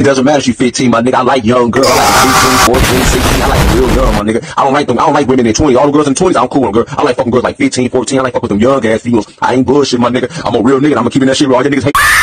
It doesn't matter if she 15, my nigga. I like young girls. I like 18, 14, 16. I like real young, my nigga. I don't like women in 20. All the girls in 20s, I'm cool with them, girl. I like fucking girls like 15, 14. I like fuck with them young ass females. I ain't bullshit, my nigga. I'm a real nigga. I'm gonna keep that shit real. All your niggas hate.